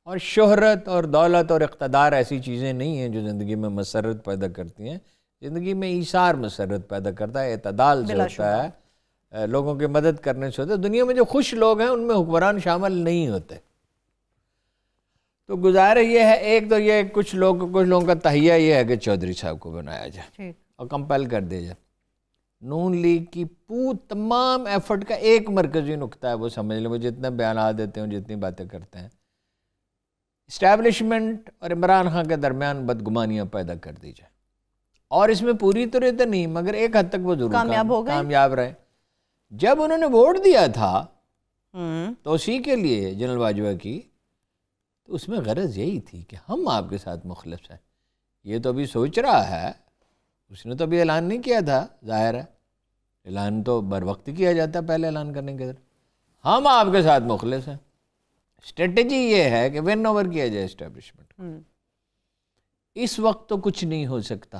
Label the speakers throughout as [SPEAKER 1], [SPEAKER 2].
[SPEAKER 1] اور شہرت اور دولت اور اقتدار ایسی چیزیں نہیں ہیں جو زندگی میں مسرت پیدا کرتی ہیں. زندگی میں ایثار مسرت پیدا کرتا ہے، اعتدال سے ہوتا ہے، لوگوں کی مدد کرنے سے ہوتا ہے. دنیا میں جو خوش لوگ ہیں ان میں حکمران شامل نہیں ہوتے. تو گزارش یہ ہے، ایک تو یہ کچھ لوگوں کا تہیہ یہ ہے کہ چودھری صاحب کو بنایا جائے اور کمپیل کر دیا جائے. نون لیگ کی تمام ایفرٹ کا ایک مرکزی نقطہ ہے، وہ سمجھ لیں، وہ جتنے بیانات دیتے ہیں، جتنی باتیں کرتے ہیں، اسٹیبلشمنٹ اور عمران خان کے درمیان بدگمانیاں پیدا کر دی جائیں. اور اس میں پوری طرح تو نہیں، مگر ایک حد تک وہ ضرور کامیاب رہے. جب انہوں نے ووٹ دیا تھا توسیع کے لیے جنرل باجوہ کی، تو اس میں غرض یہی تھی کہ ہم آپ کے ساتھ مخلص ہیں. یہ تو ابھی سوچ رہا ہے، اس نے تو ابھی اعلان نہیں کیا تھا. ظاہر ہے اعلان تو بر وقت کیا جاتا ہے پہلے اعلان کرنے کے بعد. ہم آپ کے ساتھ مخلص ہیں. اسٹریٹجی یہ ہے کہ ون اوور کیا جائے اسٹیبلشمنٹ. اس وقت تو کچھ نہیں ہو سکتا.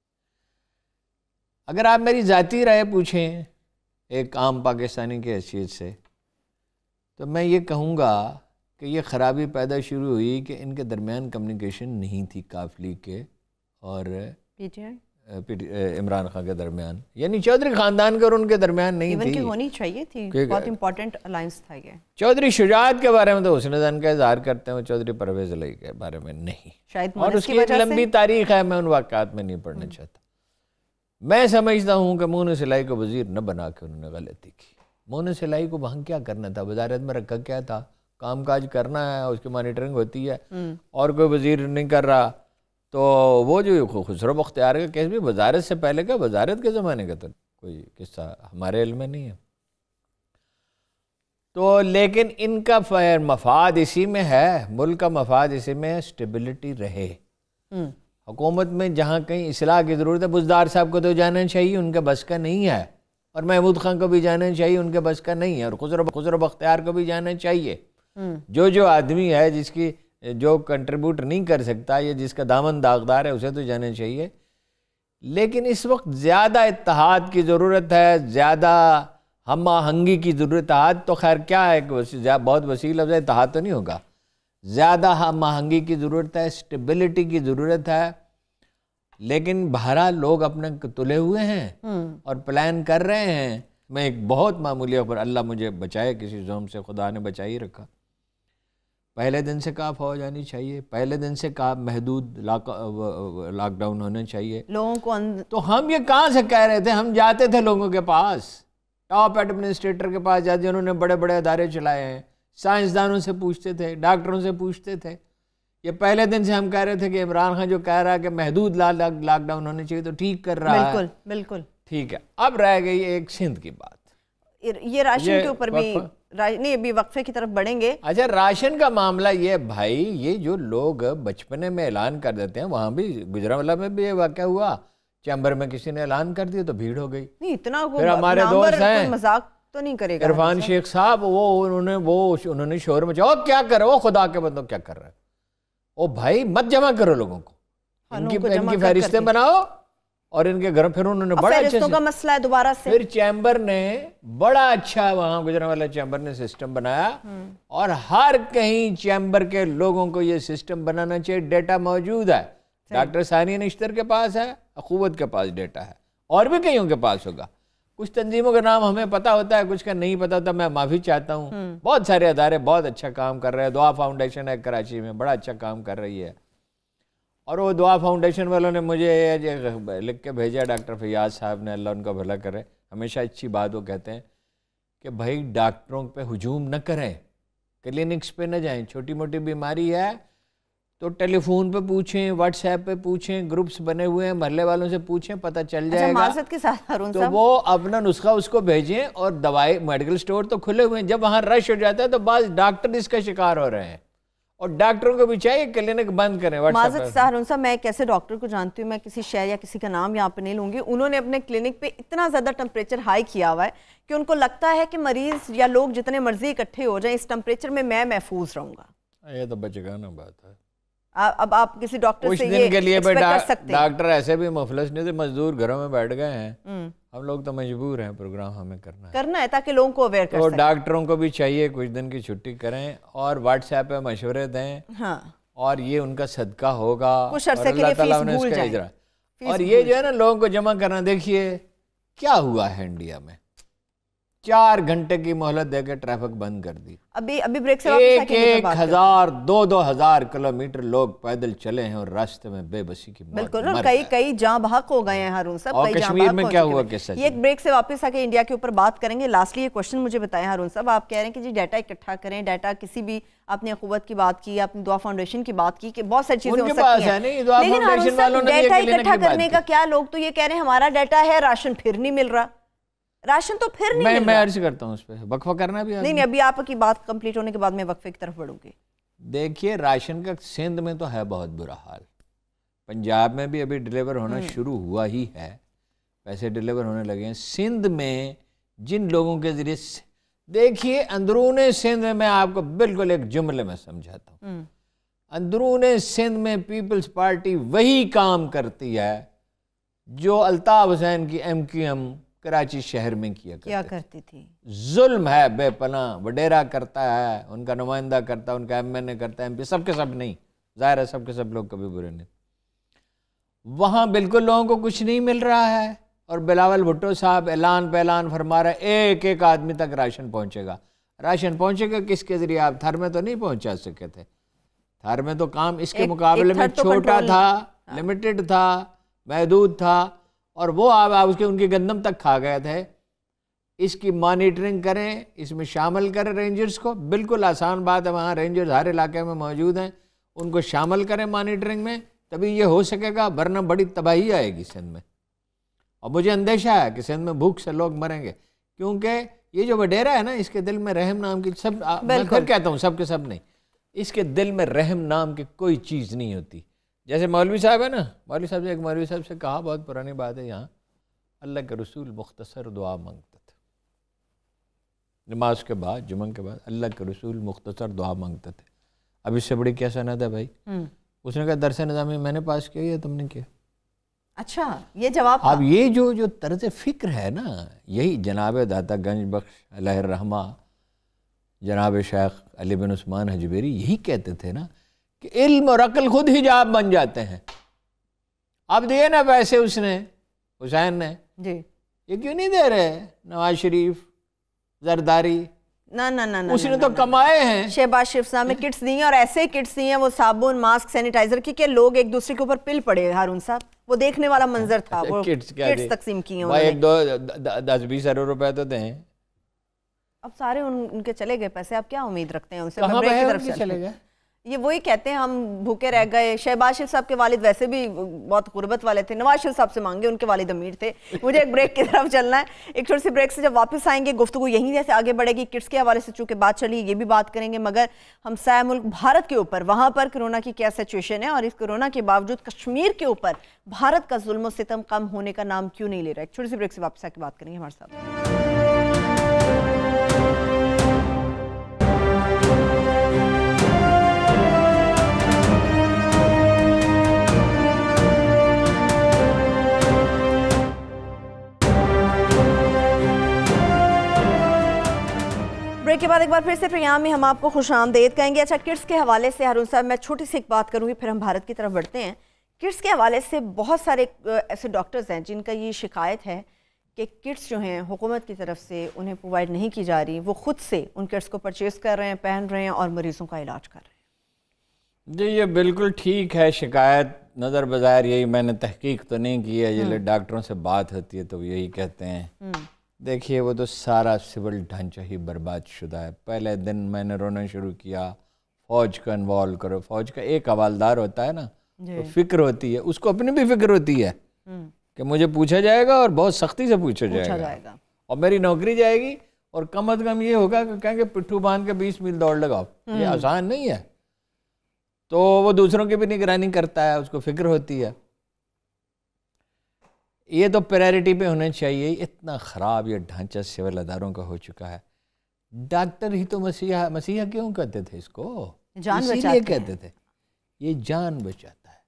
[SPEAKER 1] اگر آپ میری ذاتی رائے پوچھیں ایک عام پاکستانی کی حیثیت سے، تو میں یہ کہوں گا کہ یہ خرابی پیدا شروع ہوئی کہ ان کے درمیان کمیونیکیشن نہیں تھی کاف لیگ کے اور عمران خان کے درمیان، یعنی چودھری خاندان کے اور ان کے درمیان نہیں تھی.
[SPEAKER 2] ہونی چاہیے تھی، بہت امپورٹنٹ الائنس تھا یہ.
[SPEAKER 1] چودھری شجاعت کے بارے میں تو حسن زن کا اظہار کرتے ہیں، وہ چودھری پرویز علی کے بارے میں نہیں.
[SPEAKER 2] شاید
[SPEAKER 1] اور اس کی ایک لمبی تاریخ ہے، میں ان واقعات میں نہیں پڑھنا چاہتا. میں سمجھتا ہوں کہ مونس الہی کو وزیر نہ بنا کے انہوں نے غلطی کی. مونس الہی کو وہاں کیا کرنا تھا؟ وزارت میں رکھا کیا تھا؟ کام کاج کرنا ہے، اس کی مانیٹرنگ ہوتی ہے، اور کوئی وزیر نہیں کر رہا. تو وہ جو خسرو بختیار کا کیس بھی وزارت سے پہلے کا، وزارت کے زمانے کا تو کوئی قصہ ہمارے علم میں نہیں ہے. تو لیکن ان کا مفاد اسی میں ہے، ملک کا مفاد اسی میں ہے، اسٹیبلٹی رہے. حکومت میں جہاں کہیں اصلاح کی ضرورت ہے، بزدار صاحب کو تو جانا چاہیے، ان کے بس کا نہیں ہے. اور محمود خان کو بھی جانا چاہیے، ان کے بس کا نہیں ہے. اور خسرو بختیار کو بھی جانا چاہیے. جو آدمی ہے جس کی جو کنٹریبیوٹ نہیں کر سکتا یا جس کا دامن داغدار ہے، اسے تو جانا چاہیے. لیکن اس وقت زیادہ اتحاد کی ضرورت ہے، زیادہ ہم آہنگی کی ضرورت. اتحاد تو خیر کیا ہے، بہت وسیع لفظ ہے، اتحاد تو نہیں ہوگا. زیادہ ہم آہنگی کی ضرورت ہے، اسٹیبلٹی کی ضرورت ہے. لیکن بہرحال لوگ اپنے تلے ہوئے ہیں اور پلان کر رہے ہیں. میں ایک بہت معمولی پر، اللہ مجھے بچائے کسی زوم سے، خدا نے بچا ہی رکھا. پہلے دن سے کہا فوج آنی چاہیے، پہلے دن سے کہا محدود لاک ڈاؤن ہونا چاہیے لوگوں کو. تو ہم یہ کہاں سے کہہ رہے تھے؟ ہم جاتے تھے لوگوں کے پاس، ٹاپ ایڈمنسٹریٹر کے پاس جاتے، انہوں نے بڑے بڑے ادارے چلائے ہیں، سائنسدانوں سے پوچھتے تھے، ڈاکٹروں سے پوچھتے تھے. یہ پہلے دن سے ہم کہہ رہے تھے کہ عمران خان جو کہہ رہا ہے کہ محدود لاک ڈاؤن ہونے چاہیے تو ٹھیک کر رہا ہے.
[SPEAKER 2] بالکل
[SPEAKER 1] ٹھیک ہے. اب رہ گئی ایک سندھ کی بات.
[SPEAKER 2] یہ راشن کے اوپر بھی نہیں، ابھی وقفے کی طرف بڑھیں گے.
[SPEAKER 1] اچھا، راشن کا معاملہ یہ بھائی، یہ جو لوگ بچپنے میں اعلان کر دیتے ہیں، وہاں بھی گجرانوالہ میں بھی یہ واقعہ ہوا، چیمبر میں کسی نے اعلان کر دیا تو بھیڑ ہو گئی.
[SPEAKER 2] نہیں اتنا
[SPEAKER 1] پھر ہمارے دوست ہیں
[SPEAKER 2] مذاق تو نہیں کرے گا
[SPEAKER 1] عرفان شیخ صاحب، انہوں نے شور مچایا، کیا کر رہے ہو خدا کے بندوں، کیا کر رہے ہیں؟ او بھائی مت جمع کرو لوگوں کو، ان کی فہرستیں بناؤ اور ان کے گھر. پھر انہوں نے بڑا اچھا
[SPEAKER 2] کا مسئلہ ہے دوبارہ سے،
[SPEAKER 1] پھر چیمبر نے بڑا اچھا وہاں گجرانوالہ چیمبر نے سسٹم بنایا، اور ہر کہیں چیمبر کے لوگوں کو یہ سسٹم بنانا چاہیے. ڈیٹا موجود ہے، ڈاکٹر ثانی نشتر کے پاس ہے، اخوت کے پاس ڈیٹا ہے، اور بھی کئیوں کے پاس ہوگا. کچھ تنظیموں کا نام ہمیں پتا ہوتا ہے، کچھ کا نہیں پتا ہوتا، میں معافی چاہتا ہوں. بہت سارے ادارے بہت اچھا کام کر رہے ہیں. دعا فاؤنڈیشن ہے کراچی میں، بڑا اچھا کام کر رہی ہے. اور وہ دعا فاؤنڈیشن والوں نے مجھے لکھ کے بھیجا، ڈاکٹر فیاض صاحب نے، اللہ ان کا بھلا کرے. ہمیشہ اچھی بات وہ کہتے ہیں کہ بھائی ڈاکٹروں پہ ہجوم نہ کریں، کلینکس پہ نہ جائیں. چھوٹی موٹی بیماری ہے تو ٹیلی فون پہ پوچھیں، واٹس ایپ پہ پوچھیں، گروپس بنے ہوئے ہیں، محلے والوں سے پوچھیں، پتہ چل جائے گا. تو وہ اپنا نسخہ اس کو بھیجیں. اور دوائی میڈیکل سٹور تو کھلے ہوئے ہیں، جب وہاں رش ہو جاتا ہے تو بعض ڈاکٹر اس کا شکار ہو رہے ہیں، اور ڈاکٹروں کو بھی چاہیے کلینک بند کریں.
[SPEAKER 2] معذرت ہارون صاحب، میں ایک ایسے ڈاکٹر کو جانتی ہوں، میں کسی شہر یا کسی کا نام یہاں پہ نہیں لوں گی، انہوں نے اپنے کلینک پہ اتنا زیادہ ٹمپریچر ہائی کیا ہوا ہے کہ ان کو لگتا ہے کہ مریض یا لوگ جتنے مرضی اکٹھے ہو جائیں، اس ٹمپریچر میں محفوظ رہوں گا.
[SPEAKER 1] یہ تو بچگانہ بات ہے.
[SPEAKER 2] اب آپ کسی ڈاکٹر سے
[SPEAKER 1] دن کے لیے
[SPEAKER 2] ڈاکٹر
[SPEAKER 1] ایسے بھی مفلس نہیں تھے, مزدور گھروں میں بیٹھ گئے ہیں, ہم لوگ تو مجبور ہیں پروگرام ہمیں کرنا ہے
[SPEAKER 2] تاکہ لوگوں کو اویئر کر سکیں.
[SPEAKER 1] تو ڈاکٹروں کو بھی چاہیے کچھ دن کی چھٹی کریں اور واٹس ایپ پہ مشورے دیں, اور یہ ان کا صدقہ ہوگا,
[SPEAKER 2] کچھ عرصے کے لیے فیس بھول جائیں.
[SPEAKER 1] اور یہ جو ہے نا لوگوں کو جمع کرنا, دیکھیے کیا ہوا ہے انڈیا میں, 4 گھنٹے کی مہلت دے کے ٹریفک بند کر دی.
[SPEAKER 2] ابھی بریک سے
[SPEAKER 1] 1,000 2,000 کلومیٹر لوگ پیدل چلے ہیں اور راستے میں بے بسی کی موت.
[SPEAKER 2] بالکل, کئی جاں بحق ہو گئے ہیں ہارون صاحب.
[SPEAKER 1] اور کشمیر میں کیا ہوا قصہ؟
[SPEAKER 2] یہ ایک بریک سے واپس آ کے انڈیا کے اوپر بات کریں گے. لاسٹلی یہ کوشچن مجھے بتائیں ہارون صاحب, آپ کہہ رہے ہیں کہ جی ڈیٹا اکٹھا کریں, ڈیٹا کسی بھی, آپ نے قوت کی بات کی, آپ نے دعا فاؤنڈیشن کی بات کی کہ بہت ساری چیزیں ہو سکتی ہیں, لیکن ہارون صاحب ڈیٹا اکٹھا کرنے کا کیا, لوگ تو یہ کہہ رہے ہیں ہمارا ڈیٹا ہے, راشن پھر نہیں مل رہا, راشن تو پھر نہیں مل رہا.
[SPEAKER 1] میں عرض کرتا ہوں اس پہ وقفہ کرنا بھی.
[SPEAKER 2] نہیں ابھی آپ کی بات کمپلیٹ ہونے کے بعد میں وقفے کی طرف بڑھوں گی.
[SPEAKER 1] دیکھیے راشن کا سندھ میں تو ہے بہت برا حال, پنجاب میں بھی ابھی ڈیلیور ہونا شروع ہوا ہی ہے, پیسے ڈیلیور ہونے لگے ہیں. سندھ میں جن لوگوں کے ذریعے, دیکھیے اندرون سندھ میں آپ کو بالکل ایک جملے میں سمجھاتا ہوں, اندرون سندھ میں پیپلز پارٹی وہی کام کرتی ہے جو الطاف حسین کی MQM کراچی شہر میں کیا
[SPEAKER 2] کرتی تھی.
[SPEAKER 1] ظلم ہے بے پناہ, وڈیرا کرتا ہے, ان کا نمائندہ کرتا ہے, ان کا MNA کرتا ہے, MP, سب کے سب نہیں, ظاہر ہے سب کے سب لوگ کبھی برے نہیں. وہاں بالکل لوگوں کو کچھ نہیں مل رہا ہے, اور بلاول بھٹو صاحب اعلان پہ اعلان فرما رہے ایک ایک آدمی تک راشن پہنچے گا. راشن پہنچے گا کس کے ذریعے؟ آپ تھر میں تو نہیں پہنچا سکے تھے, تھر میں تو کام اس کے مقابلے میں چھوٹا تھا, لمیٹڈ تھا, محدود تھا, اور وہ آپ ان کی گندم تک کھا گئے تھے. اس کی مانیٹرنگ کریں, اس میں شامل کریں رینجرز کو, بالکل آسان بات ہے, وہاں رینجرز ہر علاقے میں موجود ہیں, ان کو شامل کریں مانیٹرنگ میں, تبھی یہ ہو سکے گا, ورنہ بڑی تباہی آئے گی سندھ میں. اور مجھے اندیشہ ہے کہ سندھ میں بھوک سے لوگ مریں گے, کیونکہ یہ جو وڈیرا ہے نا, اس کے دل میں رحم نام کی, سب میں پھر کہتا ہوں سب کے سب نہیں, اس کے دل میں رحم نام کی کوئی چیز نہیں ہوتی. جیسے مولوی صاحب ہے نا, مولوی صاحب سے ایک مولوی صاحب سے کہا, بہت پرانی بات ہے, یہاں اللہ کے رسول مختصر دعا مانگتے تھے, نماز کے بعد, جمعہ کے بعد اللہ کے رسول مختصر دعا مانگتے تھے. اب اس سے بڑی کیا سند ہے بھائی؟ اس نے کہا درس نظامی میں نے پاس کیا, تم نے کیا.
[SPEAKER 2] اچھا یہ جواب.
[SPEAKER 1] اب یہ جو طرز فکر ہے نا, یہی جناب داتا گنج بخش علیہ الرحمہ, جناب شیخ علی بن عثمان حجویری یہی کہتے تھے نا کہ علم اور عقل خود حجاب بن جاتے ہیں. اب دیے نا پیسے اس نے, حسین نے,
[SPEAKER 2] جی
[SPEAKER 1] یہ کیوں نہیں دے رہے نواز شریف, زرداری؟
[SPEAKER 2] نہ
[SPEAKER 1] اس نے تو کمائے ہیں.
[SPEAKER 2] شہباز شریف صاحب نے کٹس دی ہیں, اور ایسے کٹس دی ہیں, وہ صابن, ماسک, سینیٹائزر کی, کہ لوگ ایک دوسرے کے اوپر پل پڑے. ہارون صاحب وہ دیکھنے والا منظر تھا, وہ کٹس تقسیم کی ہیں انہوں نے.
[SPEAKER 1] 10-20 ارب روپے تو دیں.
[SPEAKER 2] اب سارے ان کے چلے گئے پیسے, آپ کیا امید رکھتے ہیں ان سے؟
[SPEAKER 1] کہاں پہ چلے گئے؟
[SPEAKER 2] یہ وہی کہتے ہیں ہم بھوکے رہ گئے. شہباز شریف صاحب کے والد ویسے بھی بہت غربت والے تھے, نواز شریف صاحب سے مانگے, ان کے والد امیر تھے. مجھے ایک بریک کی طرف چلنا ہے, ایک چھوٹی سی بریک سے جب واپس آئیں گے گفتگو یہیں جیسے آگے بڑھے گی. کٹس کے حوالے سے چونکہ بات چلی, یہ بھی بات کریں گے, مگر ہم سائے ملک بھارت کے اوپر, وہاں پر کرونا کی کیا سچویشن ہے, اور اس کرونا کے باوجود کشمیر کے اوپر بھارت کا ظلم و ستم کم ہونے کا نام کیوں نہیں لے رہا ہے. ایک چھوٹی سی بریک سے واپس آ کے بات کریں گے ہمارے ساتھ. بریک کے بعد ایک بار پھر سے پروگرام میں ہم آپ کو خوش آمدید کہیں گے. اچھا کٹس کے حوالے سے ہارون صاحب میں چھوٹی سی ایک بات کروں گی, پھر ہم بھارت کی طرف بڑھتے ہیں. کٹس کے حوالے سے بہت سارے ایسے ڈاکٹرز ہیں جن کا یہ شکایت ہے کہ کٹس جو ہیں حکومت کی طرف سے انہیں پرووائڈ نہیں کی جا رہی, وہ خود سے ان کٹس کو پرچیز کر رہے ہیں, پہن رہے ہیں, اور مریضوں کا علاج کر رہے ہیں.
[SPEAKER 1] جی یہ بالکل ٹھیک ہے شکایت, نظر بظاہر یہی, میں نے تحقیق تو نہیں کی ہے, یہ ڈاکٹروں سے بات ہوتی ہے تو یہی کہتے ہیں. دیکھیے وہ تو سارا سول ڈھانچہ ہی برباد شدہ ہے. پہلے دن میں نے رونا شروع کیا, فوج کو انوالو کرو. فوج کا ایک حوالدار ہوتا ہے نا, تو فکر ہوتی ہے, اس کو اپنی بھی فکر ہوتی ہے کہ مجھے پوچھا جائے گا, اور بہت سختی سے پوچھا جائے گا, اور میری نوکری جائے گی, اور کم از کم یہ ہوگا کہ کہیں گے پٹھو باندھ کے 20 میل دوڑ لگاؤ. یہ آسان نہیں ہے. تو وہ دوسروں کی بھی نگرانی کرتا ہے, اس کو فکر ہوتی ہے. یہ تو پرائرٹی پہ ہونا چاہیے. اتنا خراب یہ ڈھانچہ سول اداروں کا ہو چکا ہے. ڈاکٹر ہی تو مسیحا کیوں کہتے تھے اس کو؟
[SPEAKER 2] جان
[SPEAKER 1] اسی لیے کہتے تھے, یہ جان بچاتا ہے.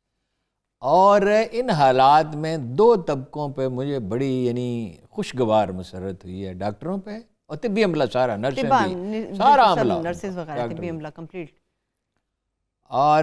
[SPEAKER 1] اور ان حالات میں 2 طبقوں پہ مجھے بڑی یعنی خوشگوار مسرت ہوئی ہے، ڈاکٹروں پہ اور طبی عملہ سارا، نرسیں بھی، سارا عملہ،
[SPEAKER 2] نرسز وغیرہ، طبی عملہ کمپلیٹ،
[SPEAKER 1] اور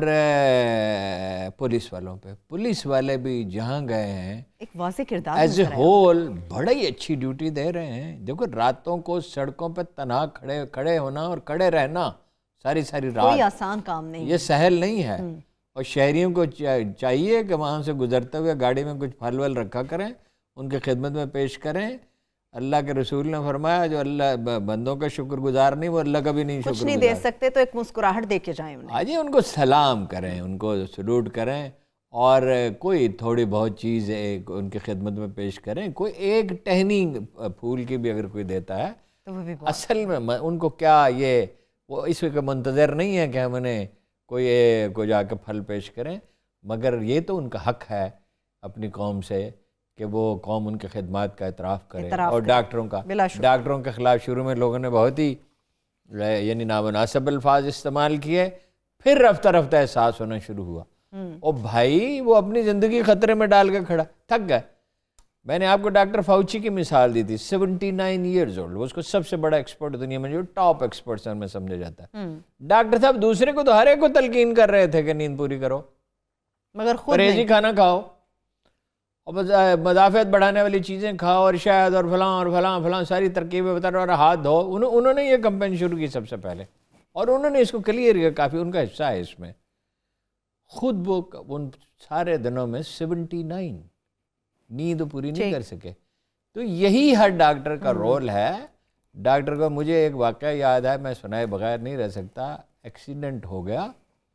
[SPEAKER 1] پولیس والوں پہ. پولیس والے بھی جہاں گئے ہیں
[SPEAKER 2] ایک واضح کردار
[SPEAKER 1] ایز اے ہول بڑی اچھی ڈیوٹی دے رہے ہیں. دیکھو راتوں کو سڑکوں پہ تنہا کھڑے ہونا اور کھڑے رہنا ساری رات
[SPEAKER 2] کوئی آسان کام نہیں،
[SPEAKER 1] یہ سہل نہیں ہے. اور شہریوں کو چاہیے کہ وہاں سے گزرتے ہوئے گاڑی میں کچھ پھل ول رکھا کریں، ان کے خدمت میں پیش کریں. اللہ کے رسول نے فرمایا جو اللہ بندوں کا شکر گزار نہیں وہ اللہ کا بھی نہیں شکر گزار.
[SPEAKER 2] کچھ نہیں دے سکتے تو ایک مسکراہٹ دے کے جائیں انہیں.
[SPEAKER 1] آجی ان کو سلام کریں، ان کو سلوٹ کریں، اور کوئی تھوڑی بہت چیز ان کی خدمت میں پیش کریں. کوئی ایک ٹہنی پھول کی بھی اگر کوئی دیتا ہے
[SPEAKER 2] تو وہ بھی
[SPEAKER 1] اصل میں ان کو کیا یہ وہ اس وقت منتظر نہیں ہے کہ ہم انہیں کوئی جا کے پھل پیش کریں، مگر یہ تو ان کا حق ہے اپنی قوم سے کہ وہ قوم ان کے خدمات کا اعتراف کرے. اور ڈاکٹروں کے خلاف شروع میں لوگوں نے بہت ہی یعنی نامناسب الفاظ استعمال کیے، پھر رفتہ رفتہ احساس ہونا شروع ہوا. اور بھائی وہ اپنی زندگی خطرے میں ڈال کے کھڑا، تھک گئے. میں نے آپ کو ڈاکٹر فاؤچی کی مثال دی تھی، 79 ایئرز اولڈ، وہ اس کو سب سے بڑا ایکسپرٹ دنیا میں جو ٹاپ ایکسپرٹس میں سمجھا جاتا ہے. ڈاکٹر صاحب دوسرے کو تو ہر ایک کو تلقین کر رہے تھے کہ نیند پوری کرو،
[SPEAKER 2] مگر خود
[SPEAKER 1] پرہیزی کھانا کھاؤ، اور مدافعت بڑھانے والی چیزیں کھاؤ، اور شاید اور فلاں ساری ترکیبیں بتا رہے، اور ہاتھ دھو. انہوں نے یہ کمپین شروع کی سب سے پہلے، اور انہوں نے اس کو کلیئر کیا، کافی ان کا حصہ ہے اس میں. خود وہ ان سارے دنوں میں 79 نیند پوری نہیں کر سکے. تو یہی ہر ڈاکٹر کا رول ہے. ڈاکٹر کو مجھے ایک واقعہ یاد ہے، میں سنائے بغیر نہیں رہ سکتا. ایکسیڈنٹ ہو گیا،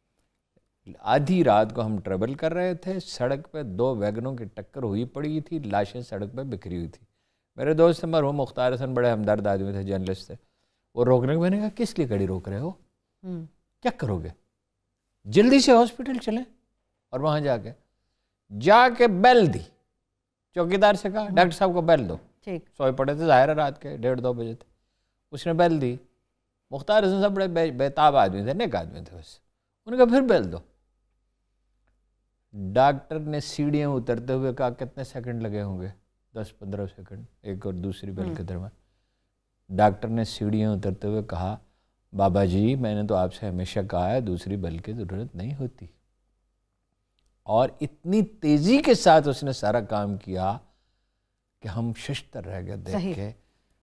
[SPEAKER 1] آدھی رات کو ہم ٹریول کر رہے تھے، سڑک پہ 2 ویگنوں کی ٹکر ہوئی پڑی تھی، لاشیں سڑک پہ بکھری ہوئی تھی. میرے دوست مرحوم مختار حسن بڑے ہمدرد آدمی تھے، جرنلسٹ تھے. وہ روکنے کو، میں نے کہا کس لیے گاڑی روک رہے ہو، کیا کرو گے؟ جلدی سے ہاسپٹل چلیں. اور وہاں جا کے بیل دی، چوکیدار سے کہا ڈاکٹر صاحب کو بیل دو. سوئے پڑے تھے ظاہر ہے، رات کے 1:30-2 بجے تھے. اس نے بیل دی. مختار حسن صاحب بڑے بیتاب آدمی تھے، نیک آدمی تھے بس. انہوں نے کہا پھر بیل دو. ڈاکٹر نے سیڑھیاں اترتے ہوئے کہا کتنے سیکنڈ لگے ہوں گے؟ 10-15 سیکنڈ ایک اور دوسری بیل کے درمیان. ڈاکٹر نے سیڑھیاں اترتے ہوئے کہا بابا جی میں نے تو آپ سے ہمیشہ کہا ہے دوسری بیل کی ضرورت نہیں ہوتی. اور اتنی تیزی کے ساتھ اس نے سارا کام کیا کہ ہم ششتر رہ گئے دیکھ کے.